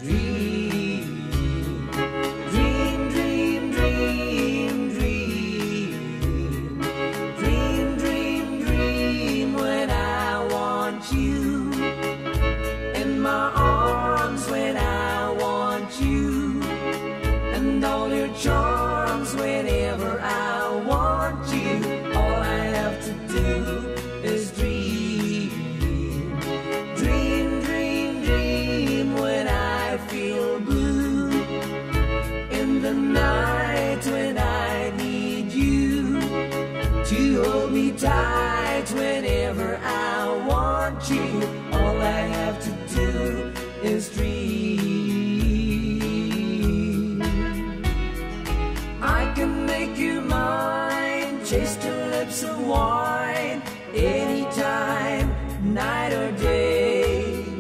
dream, dream, dream, dream, dream, dream, dream, dream when I want you in my arms, when I want you, and all your charms whenever I want you. All I have to do is dream, dream, dream, dream when I feel blue in the night, when I need you to hold me tight whenever I want you. All I have to do is dream. I can make you mine, chase the lips of wine, anytime, night or day.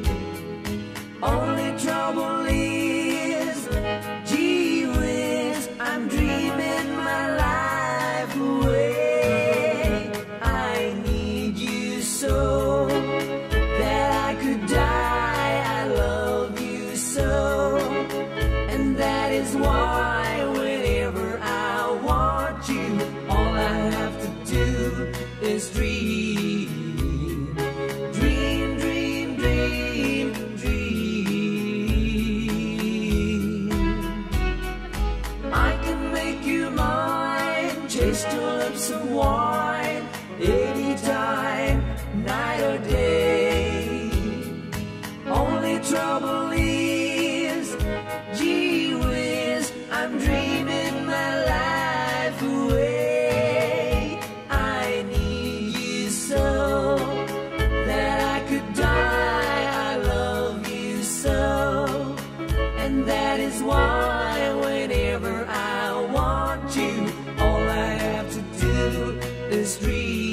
Only trouble is, gee whiz, I'm dreaming my life away. I need you so that I could die. I love you so, and that is why whenever I want you, all I have to do is dream, dream, dream, dream, dream. I can make you mine, chase tulips of wine, anytime, night or day. Only trouble is, gee whiz, I'm dreaming my life away. I need you so that I could die. I love you so, and that is why whenever I want you, all I have to do is dream.